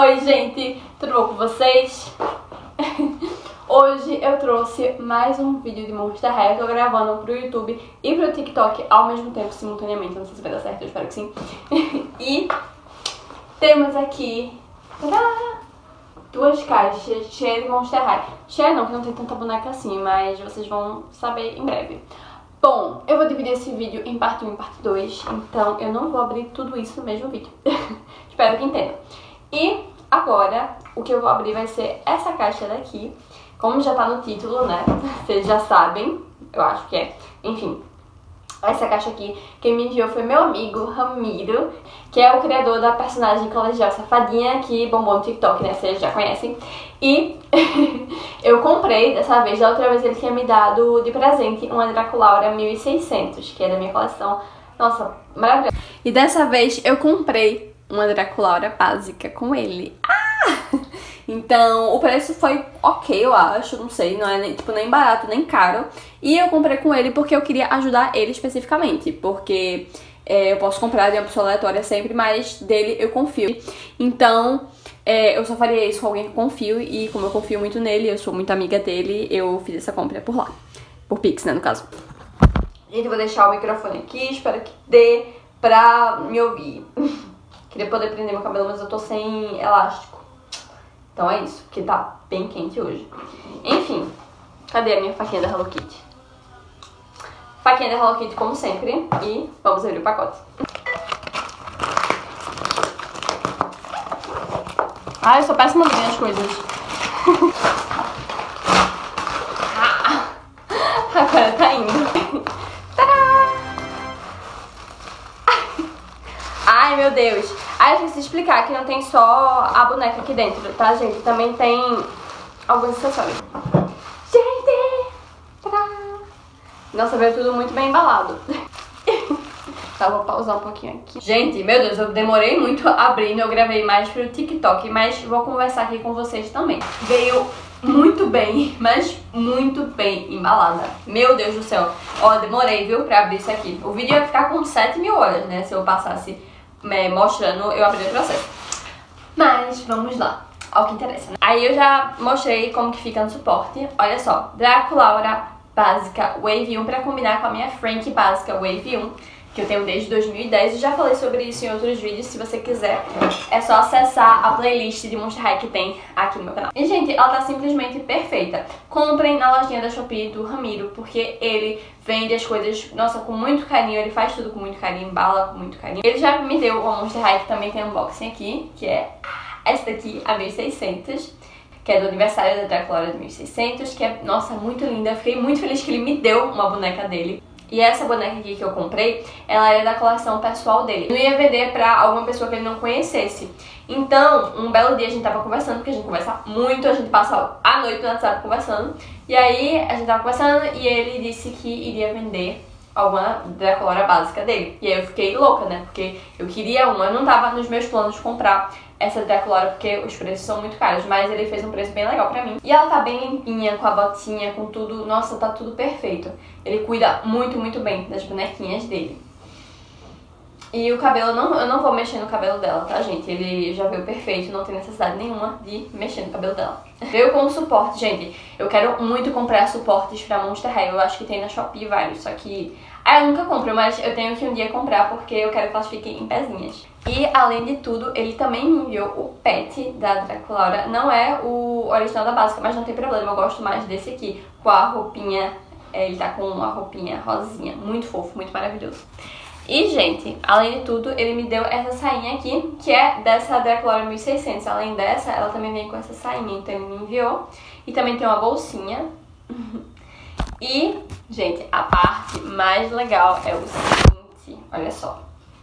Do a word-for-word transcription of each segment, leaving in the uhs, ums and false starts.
Oi gente, tudo bom com vocês? Hoje eu trouxe mais um vídeo de Monster High. Eu tô gravando pro YouTube e pro TikTok ao mesmo tempo, simultaneamente. Não sei se vai dar certo, eu espero que sim. E temos aqui tadá, duas caixas cheias de Monster High. Cheia não, que não tem tanta boneca assim, mas vocês vão saber em breve. Bom, eu vou dividir esse vídeo em parte um e parte dois, então eu não vou abrir tudo isso no mesmo vídeo. Espero que entendam. E agora, o que eu vou abrir vai ser essa caixa daqui. Como já tá no título, né? Vocês já sabem, eu acho que é. Enfim, essa caixa aqui, quem me enviou foi meu amigo Ramiro, que é o criador da personagem colegial Safadinha, que bombou no TikTok, né? Vocês já conhecem. E eu comprei dessa vez, da outra vez ele tinha me dado de presente uma Draculaura mil e seiscentos, que é da minha coleção. Nossa, maravilhosa. E dessa vez eu comprei uma Draculaura básica com ele. Ah! Então, o preço foi ok, eu acho, não sei, não é nem, tipo, nem barato, nem caro. E eu comprei com ele porque eu queria ajudar ele especificamente, porque é, eu posso comprar de uma pessoa aleatória sempre, mas dele eu confio. Então, é, eu só faria isso com alguém que eu confio, e como eu confio muito nele, eu sou muito amiga dele, eu fiz essa compra por lá. Por Pix, né, no caso. Gente, eu vou deixar o microfone aqui, espero que dê pra me ouvir. Queria poder prender meu cabelo, mas eu tô sem elástico. Então é isso, porque tá bem quente hoje. Enfim, cadê a minha faquinha da Hello Kitty? Faquinha da Hello Kitty como sempre. E vamos abrir o pacote. Ah, eu sou péssima de ver as coisas. Ah, agora tá indo. Tadá! Ai, meu Deus. Ah, eu esqueci de explicar que não tem só a boneca aqui dentro, tá, gente? Também tem alguns acessórios. Gente! Tadá! Nossa, veio tudo muito bem embalado. Tá, vou pausar um pouquinho aqui. Gente, meu Deus, eu demorei muito abrindo, eu gravei mais pro TikTok, mas vou conversar aqui com vocês também. Veio muito bem, mas muito bem embalada. Meu Deus do céu. Ó, demorei, viu, pra abrir isso aqui. O vídeo ia ficar com sete mil horas, né, se eu passasse me mostrando eu abrir o processo. Mas vamos lá, ao que interessa, né? Aí eu já mostrei como que fica no suporte. Olha só, Draculaura básica Wave um pra combinar com a minha Frank básica Wave um, que eu tenho desde dois mil e dez. Eu já falei sobre isso em outros vídeos. Se você quiser, é só acessar a playlist de Monster High que tem aqui no meu canal. E, gente, ela tá simplesmente perfeita. Comprem na lojinha da Shopee do Ramiro, porque ele vende as coisas, nossa, com muito carinho. Ele faz tudo com muito carinho, embala com muito carinho. Ele já me deu uma Monster High que também tem unboxing aqui, que é essa daqui, a mil e seiscentos. Que é do aniversário da Draculaura de mil e seiscentos, que é, nossa, muito linda. Eu fiquei muito feliz que ele me deu uma boneca dele. E essa boneca aqui que eu comprei, ela era da coleção pessoal dele. Eu ia vender pra alguma pessoa que ele não conhecesse. Então, um belo dia a gente tava conversando, porque a gente conversa muito, a gente passa a noite no WhatsApp conversando. E aí, a gente tava conversando e ele disse que iria vender alguma Draculaura básica dele. E aí eu fiquei louca, né? Porque eu queria uma, não tava nos meus planos comprar essa Draculaura porque os preços são muito caros, mas ele fez um preço bem legal pra mim. E ela tá bem limpinha, com a botinha, com tudo, nossa, tá tudo perfeito. Ele cuida muito, muito bem das bonequinhas dele. E o cabelo, não, eu não vou mexer no cabelo dela, tá, gente? Ele já veio perfeito, não tem necessidade nenhuma de mexer no cabelo dela. Veio com suporte, gente. Eu quero muito comprar suportes pra Monster High. Eu acho que tem na Shopee vários, só que... Ah, eu nunca compro, mas eu tenho que um dia comprar porque eu quero que elas fiquem em pezinhas. E, além de tudo, ele também me enviou o pet da Draculaura. Não é o original da básica, mas não tem problema, eu gosto mais desse aqui, com a roupinha. Ele tá com uma roupinha rosinha, muito fofo, muito maravilhoso. E, gente, além de tudo, ele me deu essa sainha aqui, que é dessa Draculaura mil e seiscentos. Além dessa, ela também vem com essa sainha, então ele me enviou. E também tem uma bolsinha. E, gente, a parte mais legal é o seguinte, olha só.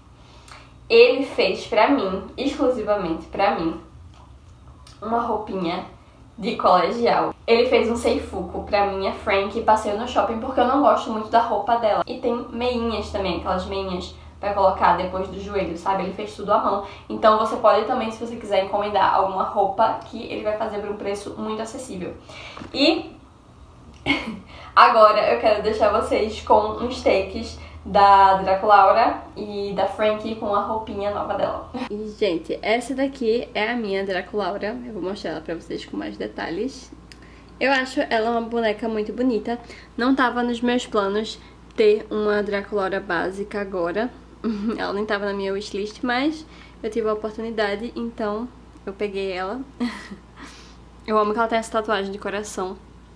Ele fez pra mim, exclusivamente pra mim, uma roupinha de colegial. Ele fez um seifuku pra minha Frank e passei no shopping porque eu não gosto muito da roupa dela. E tem meinhas também, aquelas meinhas pra colocar depois do joelho, sabe? Ele fez tudo à mão. Então você pode também, se você quiser encomendar alguma roupa, que ele vai fazer por um preço muito acessível. E agora eu quero deixar vocês com uns takes da Draculaura e da Frankie com a roupinha nova dela. E, gente, essa daqui é a minha Draculaura. Eu vou mostrar ela pra vocês com mais detalhes. Eu acho ela uma boneca muito bonita. Não tava nos meus planos ter uma Draculaura básica agora. Ela nem tava na minha wishlist, mas eu tive a oportunidade, então eu peguei ela. Eu amo que ela tem essa tatuagem de coração.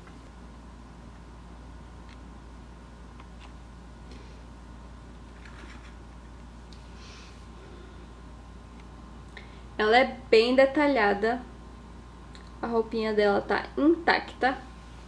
Ela é bem detalhada. A roupinha dela tá intacta.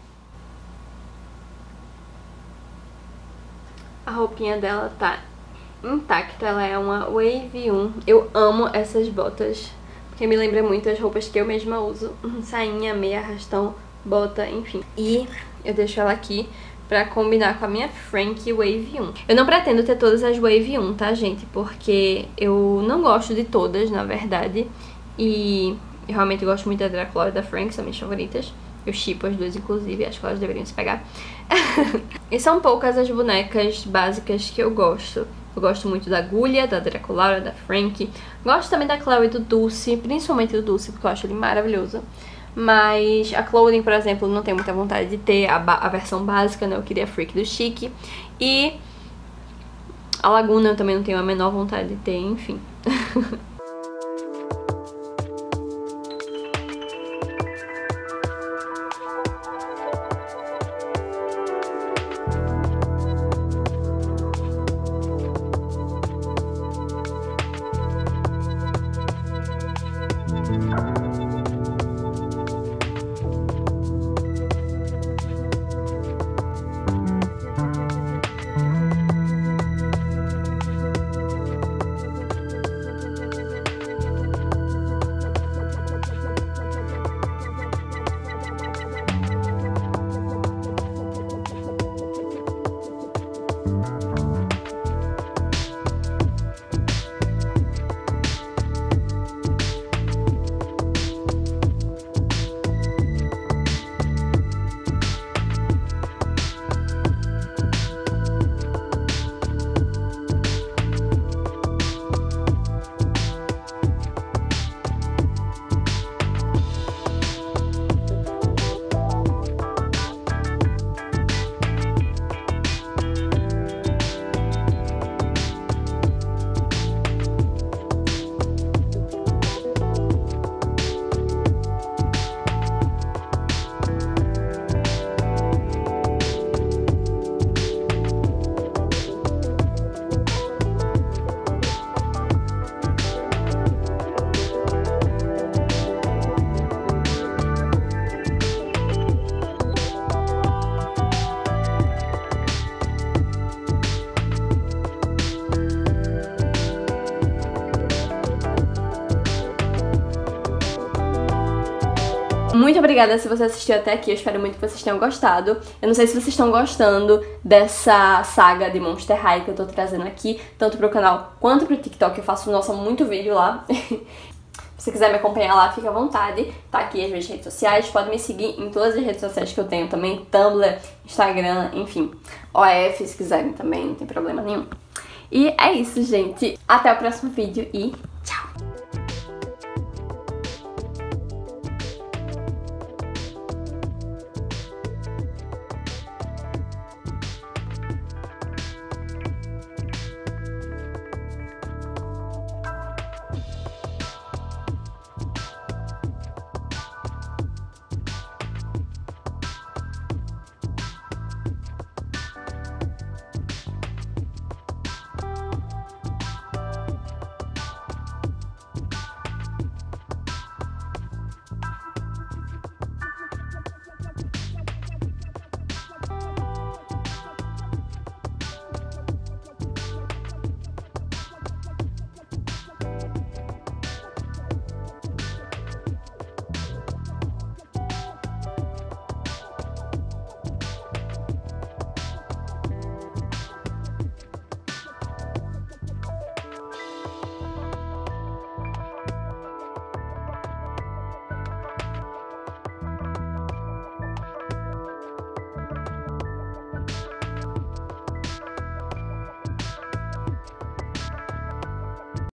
A roupinha dela tá intacta. Ela é uma Wave um. Eu amo essas botas, porque me lembra muito as roupas que eu mesma uso. Sainha, meia, arrastão, bota, enfim. E eu deixo ela aqui pra combinar com a minha Frankie Wave um. Eu não pretendo ter todas as Wave um, tá, gente? Porque eu não gosto de todas, na verdade. E eu realmente gosto muito da Draculaura e da Frankie, são minhas favoritas. Eu shippo as duas, inclusive, acho que elas deveriam se pegar. E são poucas as bonecas básicas que eu gosto. Eu gosto muito da Agulha, da Draculaura, da Frankie. Gosto também da Chloe e do Dulce, principalmente do Dulce, porque eu acho ele maravilhoso. Mas a Clothing, por exemplo, não tenho muita vontade de ter a, a versão básica, né? Eu queria a Freak do Chique. E a Laguna eu também não tenho a menor vontade de ter, enfim. Muito obrigada se você assistiu até aqui, eu espero muito que vocês tenham gostado. Eu não sei se vocês estão gostando dessa saga de Monster High que eu tô trazendo aqui, tanto pro canal quanto pro TikTok. Eu faço, nossa, muito vídeo lá. Se você quiser me acompanhar lá, fica à vontade. Tá aqui as minhas redes sociais, pode me seguir em todas as redes sociais que eu tenho também, Tumblr, Instagram, enfim. O F, se quiserem também, não tem problema nenhum. E é isso, gente. Até o próximo vídeo e tchau!